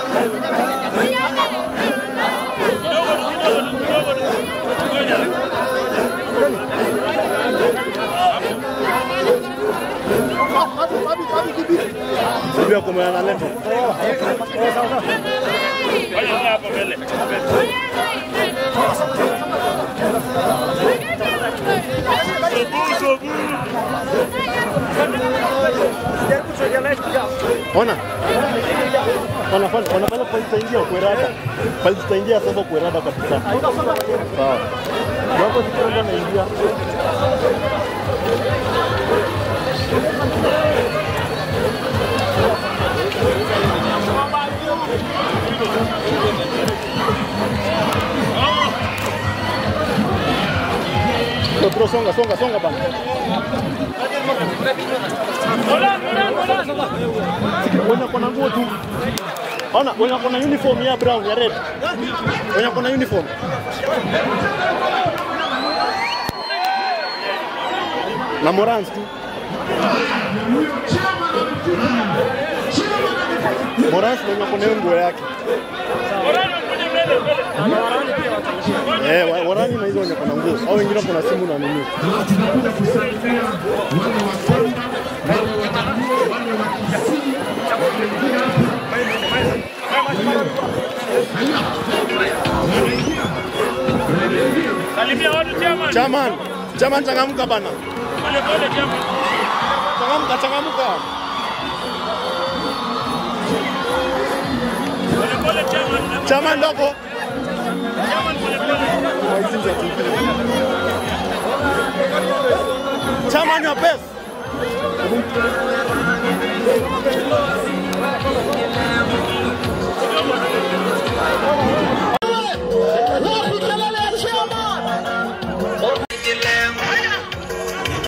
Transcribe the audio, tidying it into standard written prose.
Subia como na lento. Olha lá para ele. Ona pale tutaingia kuerada. Pale tutaingia sasa kuerada kabisa. Sawa. Wako tukienda naingia. Bro, songa bana. Wenye kona nguo tu. Ona, wenye kona uniform ya brown ya red. Wenye kona uniform. Na Morans tu. Morans wenye kona nguo yake. Warani na hizo wenye kuna nguo. Au wengine kuna simu na nini. Salimia watu Chairman changamka bana. Changamka. Chairman ndogo. Chairman your best.